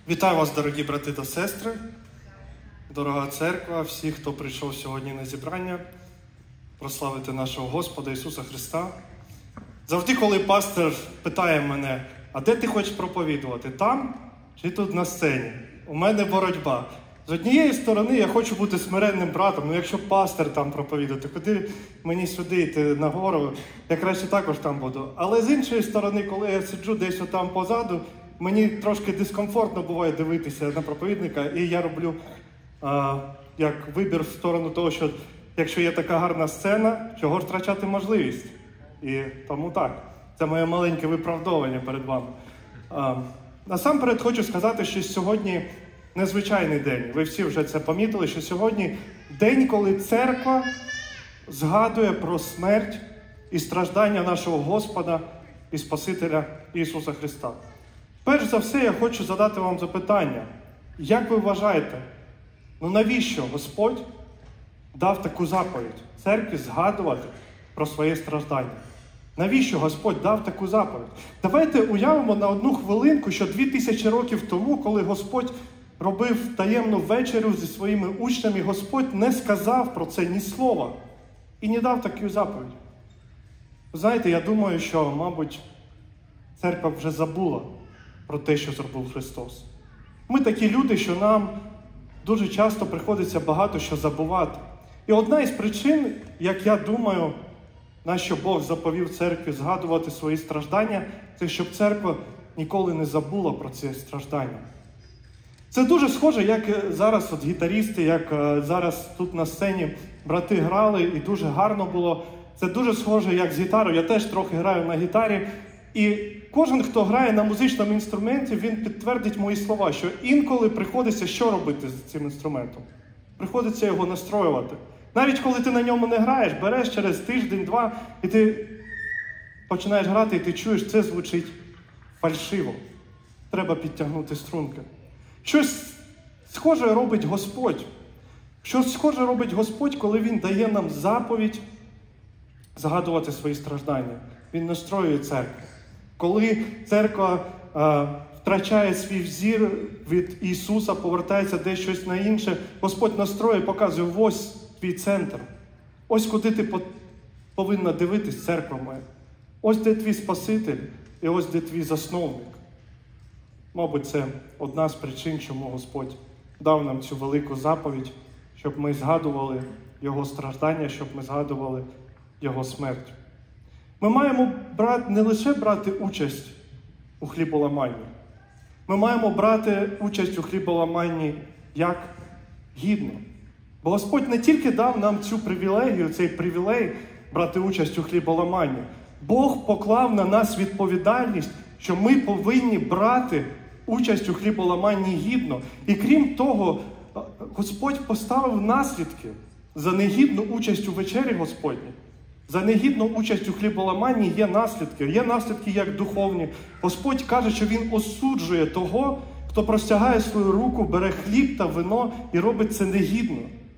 Вітаю вас, дорогі брати та сестри, дорога церква, всі, хто прийшов сьогодні на зібрання, прославити нашого Господа Ісуса Христа. Завжди, коли пастор питає мене, а де ти хочеш проповідувати, там чи тут на сцені? У мене боротьба. З однієї сторони, я хочу бути смиренним братом, якщо пастор там проповідати, куди мені сюди йти нагору, я краще також там буду. Але з іншої сторони, коли я сиджу десь отам позаду, мені трошки дискомфортно буває дивитися на проповідника, і я роблю як вибір в сторону того, що якщо є така гарна сцена, чого ж втрачати можливість? І тому так, це моє маленьке виправдовування перед вами. Насамперед хочу сказати, що сьогодні незвичайний день. Ви всі вже це помітили, що сьогодні день, коли церква згадує про смерть і страждання нашого Господа і Спасителя Ісуса Христа. Перш за все, я хочу задати вам запитання. Як ви вважаєте, навіщо Господь дав таку заповідь церкві згадувати про своє страждання? Навіщо Господь дав таку заповідь? Давайте уявимо на одну хвилинку, що 2000 років тому, коли Господь робив таємну вечерю зі своїми учнями, Господь не сказав про це ні слова і не дав таку заповідь. Знаєте, я думаю, що, мабуть, церква вже забула про те, що зробив Христос. Ми такі люди, що нам дуже часто приходиться багато що забувати. І одна із причин, як я думаю, на що Бог заповів церкві згадувати свої страждання, це щоб церква ніколи не забула про ці страждання. Це дуже схоже, як зараз гітаристи, як зараз тут на сцені брати грали, і дуже гарно було. Це дуже схоже, як з гітарою. Я теж трохи граю на гітарі. І кожен, хто грає на музичному інструменті, він підтвердить мої слова, що інколи приходиться що робити з цим інструментом? Приходиться його настроювати. Навіть коли ти на ньому не граєш, береш через тиждень-два, і ти починаєш грати, і ти чуєш, це звучить фальшиво. Треба підтягнути струнки. Щось схоже робить Господь. Щось схоже робить Господь, коли Він дає нам заповідь згадувати свої страждання. Він настроює церкву. Коли церква втрачає свій взір від Ісуса, повертається десь щось на інше, Господь настроює, показує, ось твій центр. Ось куди ти повинна дивитись, церква моя. Ось де твій Спаситель і ось де твій засновник. Мабуть, це одна з причин, чому Господь дав нам цю велику заповідь, щоб ми згадували Його страждання, щоб ми згадували Його смерть. Ми маємо не лише брати участь у хліболаманні. Ми маємо брати участь у хліболаманні як гідно. Бо Господь не тільки дав нам цю привілегію, цей привілей брати участь у хліболаманні. Бог поклав на нас відповідальність, що ми повинні брати участь у хліболаманні гідно. І крім того, Господь поставив наслідки за негідну участь у вечері Господній. За негідну участь у хліболаманні є наслідки. Є наслідки як духовні. Господь каже, що Він осуджує того, хто простягає свою руку, бере хліб та вино і робить це негідно.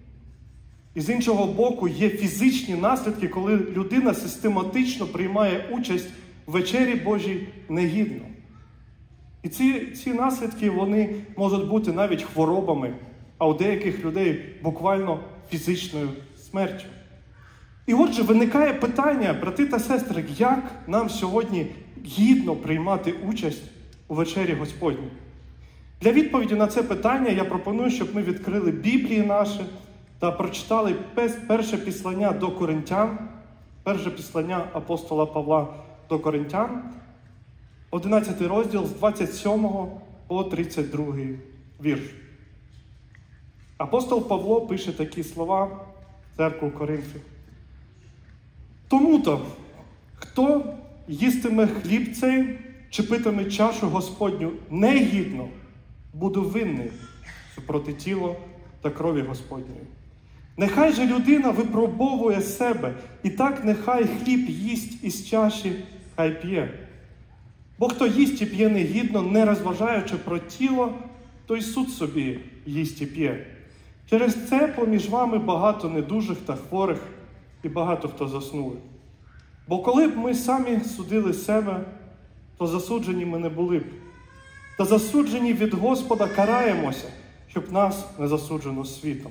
І з іншого боку є фізичні наслідки, коли людина систематично приймає участь в вечері Божій негідно. І ці наслідки, вони можуть бути навіть хворобами, а у деяких людей буквально фізичною смертю. І отже, виникає питання, брати та сестри, як нам сьогодні гідно приймати участь у вечері Господній? Для відповіді на це питання я пропоную, щоб ми відкрили Біблії наші та прочитали перше післання до Коринтян, перше післання апостола Павла до Коринтян, 11 розділ з 27 по 32 вірш. Апостол Павло пише такі слова в церкву Коринфі. Тому-то, хто їстиме хліб цей, чи питиме чашу Господню негідно, буду винний супроти тіла та крові Господньої. Нехай же людина випробовує себе, і так нехай хліб їсть із чаші, хай п'є. Бо хто їсть і п'є негідно, не розважаючи про тіло, той суд собі їсть і п'є. Через це поміж вами багато недужих та хворих, і багато хто заснули. Бо коли б ми самі судили себе, то засуджені ми не були б. та засуджені від Господа караємося, щоб нас не засуджено світом.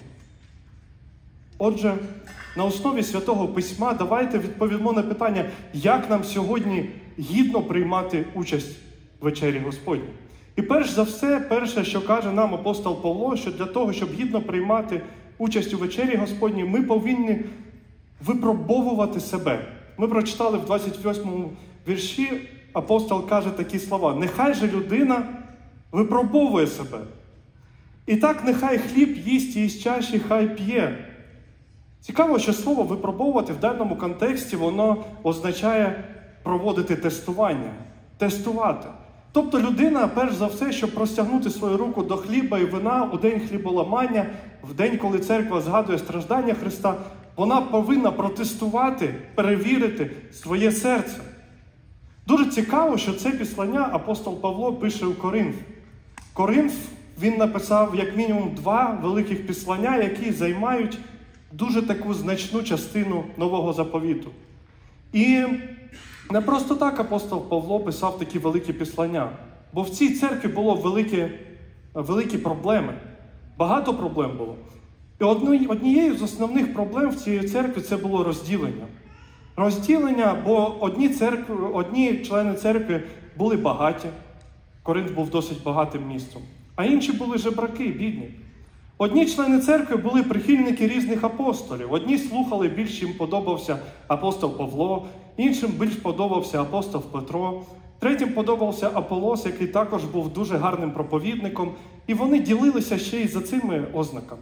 Отже, на основі Святого Письма давайте відповімо на питання, як нам сьогодні гідно приймати участь в вечері Господній. І перш за все, перше, що каже нам апостол Павло, що для того, щоб гідно приймати участь у вечері Господній, ми повинні випробовувати себе. Ми прочитали в 28-му вірші, апостол каже такі слова: «Нехай же людина випробовує себе. І так нехай хліб їсть і з чаші хай п'є». Цікаво, що слово «випробовувати» в даному контексті, воно означає проводити тестування, тестувати. Тобто людина, перш за все, щоб простягнути свою руку до хліба і вина у день хліболамання, в день, коли церква згадує страждання Христа, вона повинна протестувати, перевірити своє серце. Дуже цікаво, що це післання апостол Павло пише у Коринф. Коринф, він написав як мінімум 2 великих післання, які займають дуже таку значну частину Нового Заповіту. І не просто так апостол Павло писав такі великі післання, бо в цій церкві було великі проблеми. Багато проблем було. І однією з основних проблем в цій церкві це було розділення. Розділення, бо одні члени церкви були багаті, Коринф був досить багатим містом, а інші були жебраки, бідні. Одні члени церкви були прихильники різних апостолів. Одні слухали, більш їм подобався апостол Павло, іншим більш подобався апостол Петро, третім подобався Аполос, який також був дуже гарним проповідником, і вони ділилися ще й за цими ознаками.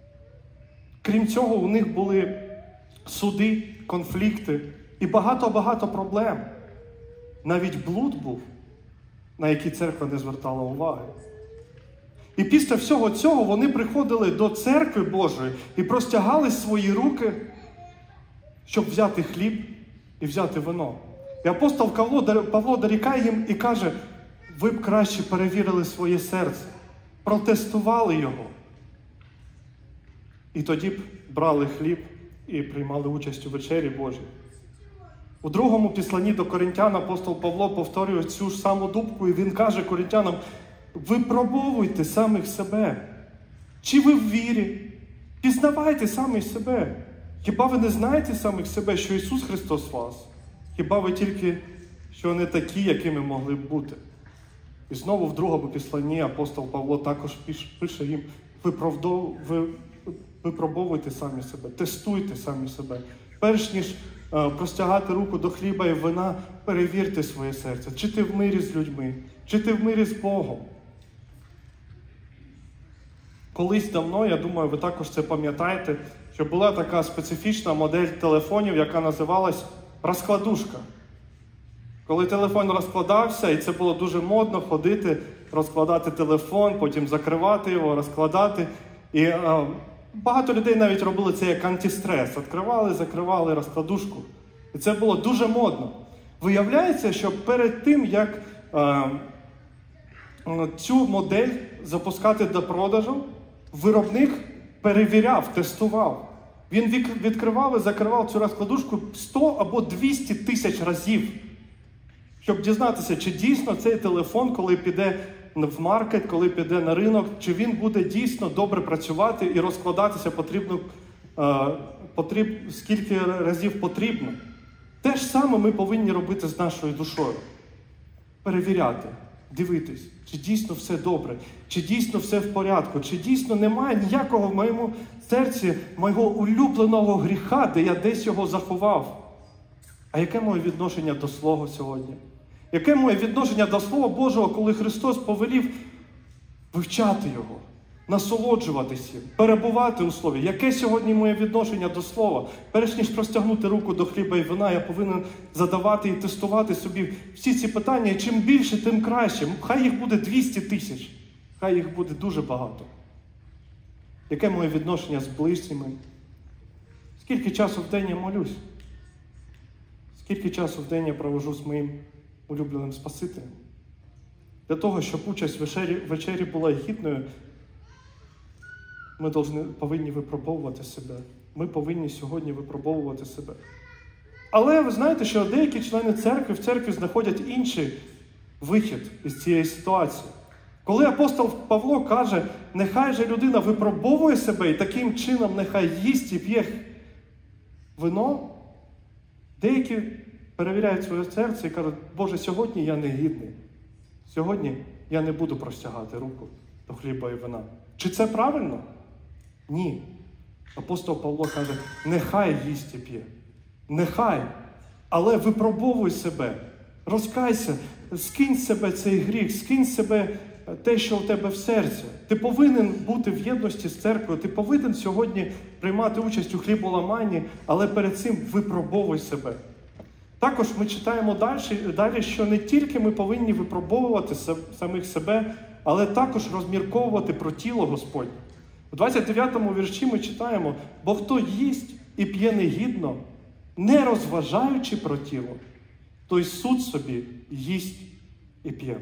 Крім цього, у них були суди, конфлікти і багато-багато проблем. Навіть блуд був, на який церква не звертала уваги. І після всього цього вони приходили до церкви Божої і простягали свої руки, щоб взяти хліб і взяти вино. І апостол Павло дорікає їм і каже: ви б краще перевірили своє серце, протестували його. І тоді б брали хліб і приймали участь у вечері Божій. У другому післанні до Коринтян апостол Павло повторює цю ж саму думку, і він каже коринтянам: випробовуйте самих себе. Чи ви в вірі? Пізнавайте самих себе. Хіба ви не знаєте самих себе, що Ісус Христос вас? Хіба ви тільки, що не такі, якими могли б бути? І знову в другому післанні апостол Павло також пише їм: випробовуйте самі себе, тестуйте самі себе. Перш ніж простягати руку до хліба і вина, перевірте своє серце. Чи ти в мирі з людьми? Чи ти в мирі з Богом? Колись давно, я думаю, ви також це пам'ятаєте, що була така специфічна модель телефонів, яка називалась розкладушка. Коли телефон розкладався, і це було дуже модно ходити, розкладати телефон, потім закривати його, розкладати. І багато людей навіть робили це як антистрес. Відкривали, закривали розкладушку. І це було дуже модно. Виявляється, що перед тим, як цю модель запускати до продажу, виробник перевіряв, тестував. Він відкривав і закривав цю розкладушку 100 або 200 тисяч разів, щоб дізнатися, чи дійсно цей телефон, коли піде в маркет, коли піде на ринок, чи він буде дійсно добре працювати і розкладатися скільки разів потрібно. Те ж саме ми повинні робити з нашою душою. Перевіряти, дивитись, чи дійсно все добре, чи дійсно все в порядку, чи дійсно немає ніякого в моєму серці мого улюбленого гріха, де я десь його заховав. А яке моє відношення до Слова сьогодні? Яке моє відношення до Слова Божого, коли Христос повелів вивчати Його, насолоджуватися, перебувати у Слові? Яке сьогодні моє відношення до Слова? Перш ніж простягнути руку до хліба і вина, я повинен задавати і тестувати собі всі ці питання. І чим більше, тим краще. Хай їх буде 200 тисяч. Хай їх буде дуже багато. Яке моє відношення з ближніми? Скільки часу в день я молюсь? Скільки часу в день я проводжу з моїм улюбленим Спасителем? Для того, щоб участь в вечері була гідною, ми повинні випробовувати себе. Ми повинні сьогодні випробовувати себе. Але ви знаєте, що деякі члени церкви в церкві знаходять інший вихід із цієї ситуації. Коли апостол Павло каже, нехай же людина випробовує себе і таким чином нехай їсть і п'є вино, деякі перевіряють своє серце і кажуть, Боже, сьогодні я не гідний. Сьогодні я не буду простягати руку до хліба і вина. Чи це правильно? Ні. Апостол Павло каже, нехай їсть і п'є. Нехай. Але випробовуй себе. Розкайся, скинь з себе цей гріх, скинь з себе те, що у тебе в серці. Ти повинен бути в єдності з церквою, ти повинен сьогодні приймати участь у хліболаманні, але перед цим випробовуй себе. Також ми читаємо далі, що не тільки ми повинні випробовувати самих себе, але також розмірковувати про тіло Господнє. У 29-му вірші ми читаємо, бо хто їсть і п'є негідно, не розважаючи про тіло, той суд собі їсть і п'є.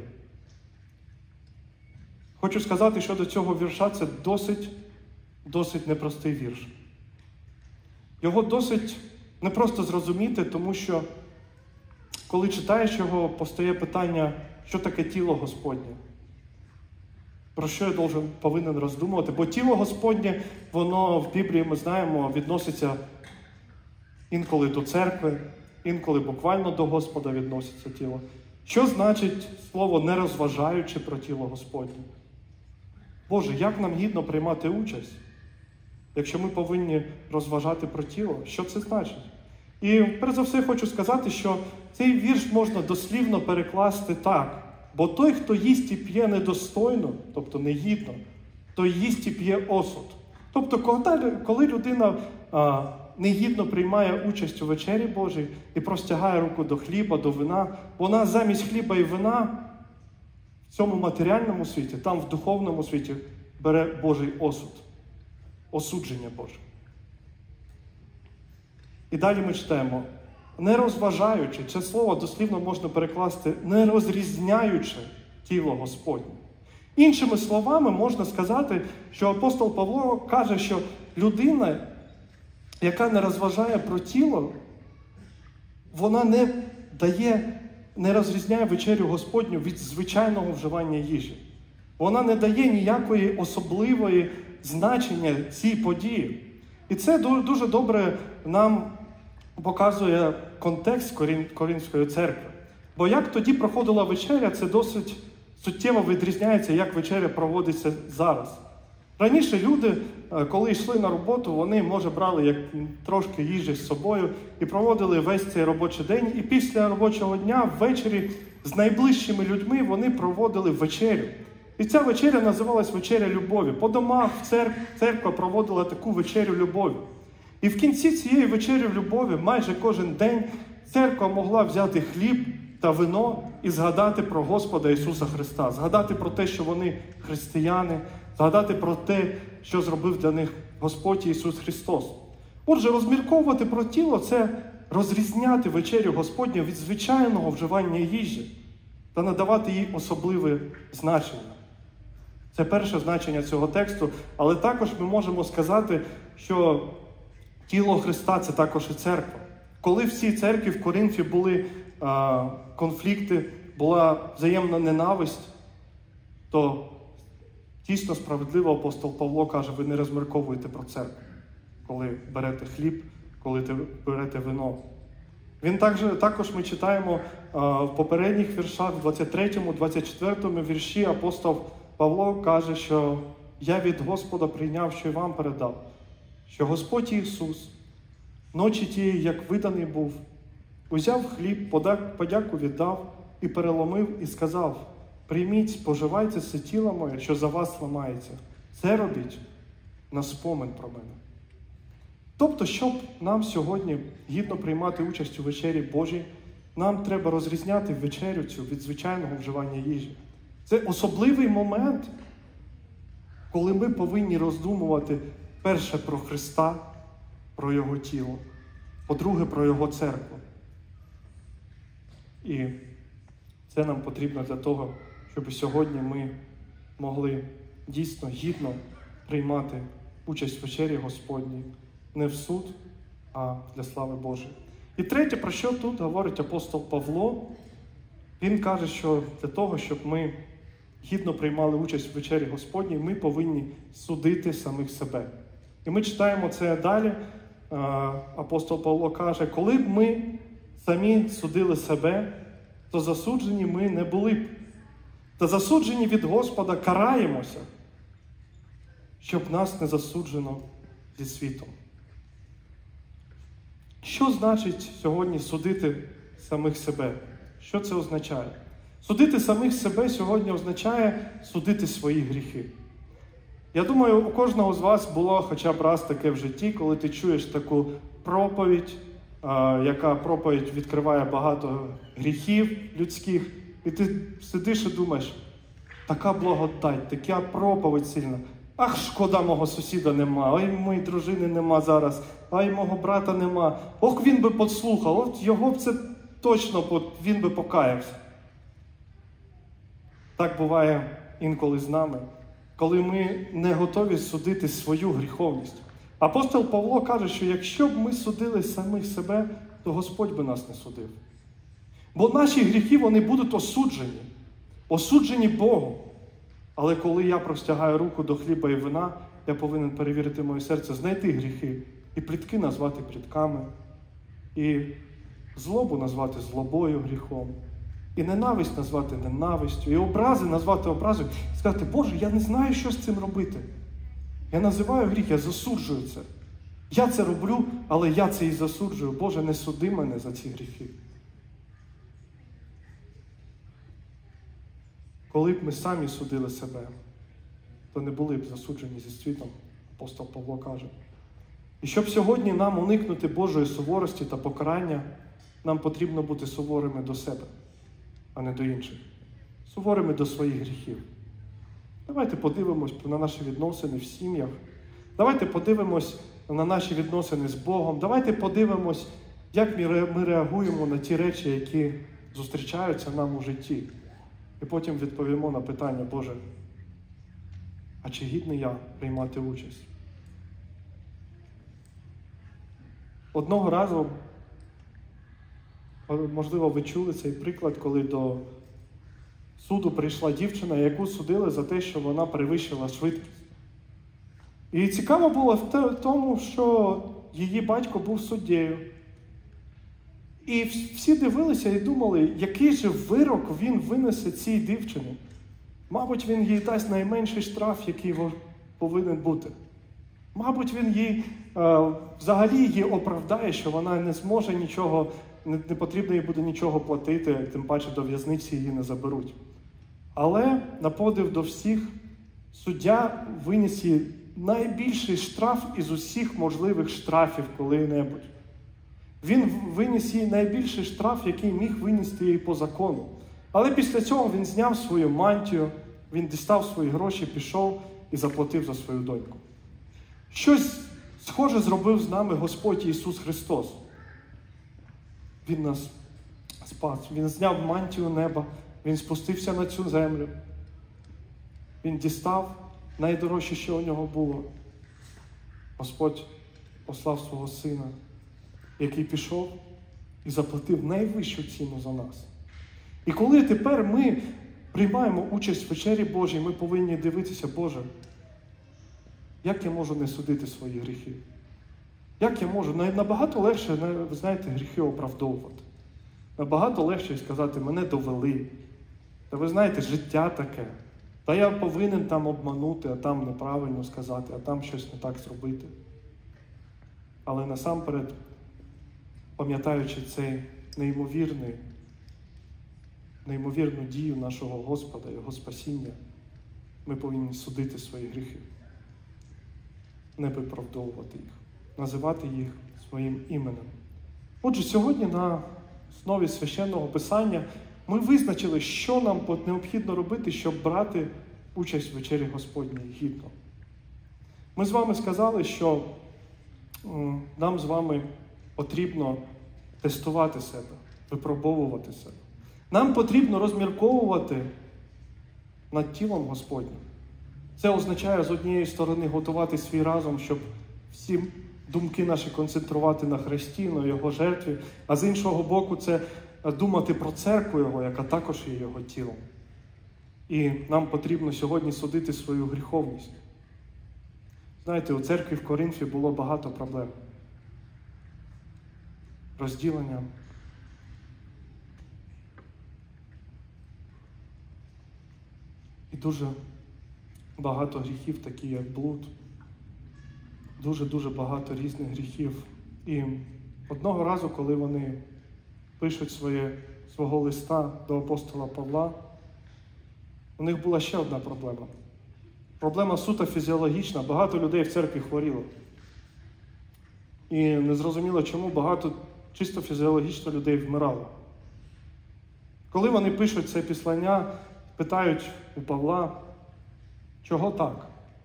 Хочу сказати, що до цього вірша це досить непростий вірш. Його досить непросто зрозуміти, тому що коли читаєш його, постає питання, що таке тіло Господнє? Про що я повинен роздумувати? Бо тіло Господнє, воно в Біблії, ми знаємо, відноситься інколи до церкви, інколи буквально до Господа відноситься тіло. Що значить слово «не розважаючи про тіло Господнє»? Боже, як нам гідно приймати участь, якщо ми повинні розважати про тіло? Що це значить? І, перш за все, хочу сказати, що цей вірш можна дослівно перекласти так. Бо той, хто їсть і п'є недостойно, тобто негідно, той їсть і п'є осуд. Тобто, коли людина негідно приймає участь у вечері Божій і простягає руку до хліба, до вина, вона замість хліба і вина в цьому матеріальному світі, там в духовному світі бере Божий осуд, осудження Боже. І далі ми читаємо, не розважаючи, це слово дослівно можна перекласти, не розрізняючи тіло Господнє. Іншими словами, можна сказати, що апостол Павло каже, що людина, яка не розважає про тіло, вона не розрізняє вечерю Господню від звичайного вживання їжі. Вона не дає ніякої особливої значення цій події. І це дуже добре нам показує контекст Коринфської церкви. Бо як тоді проходила вечеря, це досить суттєво відрізняється, як вечеря проводиться зараз. Раніше люди, коли йшли на роботу, вони, може, брали трошки їжі з собою і проводили весь цей робочий день. І після робочого дня ввечері з найближчими людьми вони проводили вечерю. І ця вечеря називалась вечеря любові. По домах церква проводила таку вечерю любові. І в кінці цієї вечері любові майже кожен день церква могла взяти хліб та вино і згадати про Господа Ісуса Христа. Згадати про те, що вони християни, згадати про те, що зробив для них Господь Ісус Христос. Отже, розмірковувати про тіло – це розрізняти вечерю Господню від звичайного вживання їжі та надавати їй особливе значення. Це перше значення цього тексту, але також ми можемо сказати, що тіло Христа – це також і церква. Коли в цій церкві в Коринфі були конфлікти, була взаємна ненависть, то дійсно справедливо апостол Павло каже, ви не розмірковуєте про церкву, коли берете хліб, коли берете вино. Також ми читаємо в попередніх віршах, в 23-му, 24-му вірші апостол Павло каже, що я від Господа прийняв, що й вам передав, що Господь Ісус, ночі тієї, як виданий був, узяв хліб, подяку віддав і переломив, і сказав, прийміть, споживайте це тіло моє, що за вас ламається. Це робіть на спомин про мене. Тобто, щоб нам сьогодні гідно приймати участь у вечері Божій, нам треба розрізняти вечерю цю від звичайного вживання їжі. Це особливий момент, коли ми повинні роздумувати перше про Христа, про Його тіло, по-друге, про Його церкву. І це нам потрібно для того, щоб сьогодні ми могли дійсно гідно приймати участь в вечері Господній, не в суд, а для слави Божої. І третє, про що тут говорить апостол Павло, він каже, що для того, щоб ми гідно приймали участь в вечері Господній, ми повинні судити самих себе. І ми читаємо це далі. Апостол Павло каже, коли б ми самі судили себе, то засуджені ми не були б. Та засуджені від Господа караємося, щоб нас не засуджено зі світом. Що значить сьогодні судити самих себе? Що це означає? Судити самих себе сьогодні означає судити свої гріхи. Я думаю, у кожного з вас було хоча б раз таке в житті, коли ти чуєш таку проповідь, яка проповідь відкриває багато гріхів людських, і ти сидиш і думаєш, така благодать, така проповідь сильна. Ах, шкода, мого сусіда нема, ой, моєї дружини нема зараз, ай, мого брата нема. Ох, він би послухав, от його б це точно, він би покаявся. Так буває інколи з нами, коли ми не готові судити свою гріховність. Апостол Павло каже, що якщо б ми судили самих себе, то Господь би нас не судив. Бо наші гріхи, вони будуть осуджені Богом. Але коли я простягаю руку до хліба і вина, я повинен перевірити моє серце, знайти гріхи, і плітки назвати плітками, і злобу назвати злобою, гріхом, і ненависть назвати ненавистю, і образи назвати образою, і сказати, Боже, я не знаю, що з цим робити. Я називаю гріх, я засуджую це. Я це роблю, але я це і засуджую. Боже, не суди мене за ці гріхи. Коли б ми самі судили себе, то не були б засуджені зі світом, апостол Павло каже. І щоб сьогодні нам уникнути Божої суворості та покарання, нам потрібно бути суворими до себе, а не до інших. Суворими до своїх гріхів. Давайте подивимось на наші відносини в сім'ях. Давайте подивимось на наші відносини з Богом. Давайте подивимось, як ми реагуємо на ті речі, які зустрічаються нам у житті. І потім відповімо на питання, Боже, а чи гідний я приймати участь? Одного разу, можливо, ви чули цей приклад, коли до суду прийшла дівчина, яку судили за те, що вона перевищила швидкість. І цікаво було в тому, що її батько був суддею. І всі дивилися і думали, який же вирок він винесе цій дівчині. Мабуть, він їй дасть найменший штраф, який повинен бути. Мабуть, він їй взагалі її оправдає, що вона не зможе нічого, не потрібно їй буде нічого платити, тим паче до в'язниці її не заберуть. Але на подив до всіх, суддя виніс їй найбільший штраф із усіх можливих штрафів коли-небудь. Він виніс їй найбільший штраф, який міг винести їй по закону. Але після цього він зняв свою мантію, він дістав свої гроші, пішов і заплатив за свою доньку. Щось схоже зробив з нами Господь Ісус Христос. Він нас спас, Він зняв мантію неба, Він спустився на цю землю. Він дістав найдорожче, що у нього було. Господь послав свого Сина, який пішов і заплатив найвищу ціну за нас. І коли тепер ми приймаємо участь в вечері Божій, ми повинні дивитися, Боже, як я можу не судити свої гріхи? Як я можу? Набагато легше, ви знаєте, гріхи оправдовувати. Набагато легше сказати, мене довели. Та ви знаєте, життя таке. Та я повинен там обманути, а там неправильно сказати, а там щось не так зробити. Але насамперед, пам'ятаючи цей неймовірну дію нашого Господа, Його спасіння, ми повинні судити свої гріхи. Не виправдовувати їх, називати їх своїм іменем. Отже, сьогодні на основі Священного Писання ми визначили, що нам необхідно робити, щоб брати участь в вечері Господній гідно. Ми з вами сказали, що нам з вами потрібно тестувати себе, випробовувати себе. Нам потрібно розмірковувати над тілом Господнім. Це означає, з однієї сторони, готувати свій разум, щоб всі думки наші концентрувати на Христі, на Його жертві, а з іншого боку, це думати про церкву Його, яка також є Його тілом. І нам потрібно сьогодні судити свою гріховність. Знаєте, у церкві в Коринфі було багато проблем. Розділення. І дуже багато гріхів, такі як блуд. Дуже-дуже багато різних гріхів. І одного разу, коли вони пишуть свого листа до апостола Павла, у них була ще одна проблема. Проблема суто фізіологічна. Багато людей в церкві хворіло. І незрозуміло, чому багато чисто фізіологічно людей вмирало. Коли вони пишуть це післання, питають у Павла, чого так?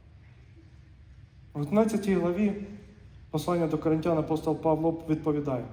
В 11 главі послання до Коринтян апостол Павло відповідає: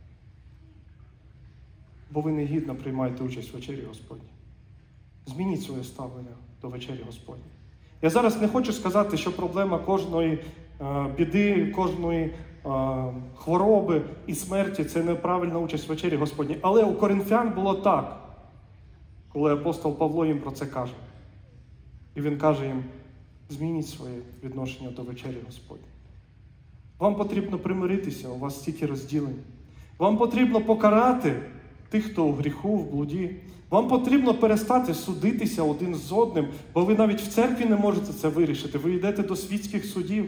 бо ви негідно приймаєте участь в вечері Господній. Змініть своє ставлення до вечері Господній. Я зараз не хочу сказати, що проблема кожної біди, кожної хвороби і смерті – це неправильна участь в вечері Господній. Але у коринфян було так, коли апостол Павло їм про це каже. І він каже їм: змініть своє відношення до вечері Господній. Вам потрібно примиритися, у вас стільки розділень. Вам потрібно покарати тих, хто у гріху, в блуді. Вам потрібно перестати судитися один з одним, бо ви навіть в церкві не можете це вирішити. Ви йдете до світських судів,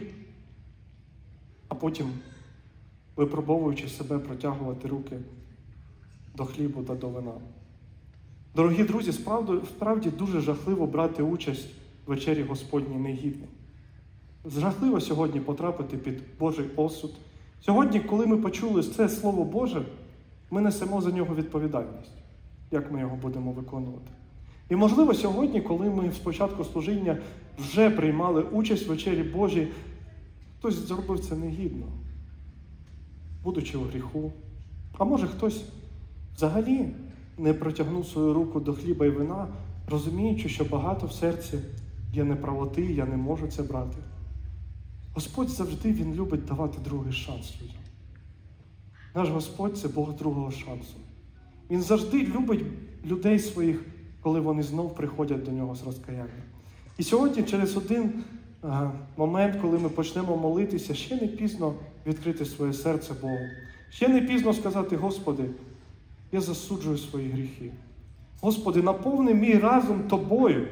а потім, випробовуючи себе, протягувати руки до хлібу та до вина. Дорогі друзі, справді дуже жахливо брати участь в вечері Господній негідно. Жахливо сьогодні потрапити під Божий осуд. Сьогодні, коли ми почули це Слово Боже, ми несемо за нього відповідальність, як ми його будемо виконувати. І можливо сьогодні, коли ми спочатку служіння вже приймали участь в вечері Божій, хтось зробив це негідно, будучи у гріху. А може хтось взагалі не протягнув свою руку до хліба і вина, розуміючи, що багато в серці є неправоти, я не можу це брати. Господь завжди, Він любить давати другий шанс людям. Наш Господь – це Бог другого шансу. Він завжди любить людей своїх, коли вони знов приходять до Нього з розкаянням. І сьогодні через один момент, коли ми почнемо молитися, ще не пізно відкрити своє серце Богу. Ще не пізно сказати: Господи, я засуджую свої гріхи. Господи, наповни мій разум Тобою.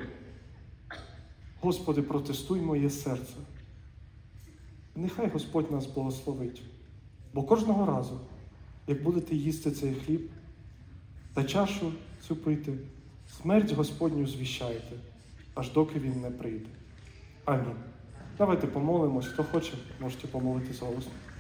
Господи, протестуй моє серце. Нехай Господь нас благословить. Бо кожного разу, як будете їсти цей хліб та чашу цю пити, смерть Господню звіщаєте, аж доки Він не прийде. Амінь. Давайте помолимось. Хто хоче, можете помолитися голосно.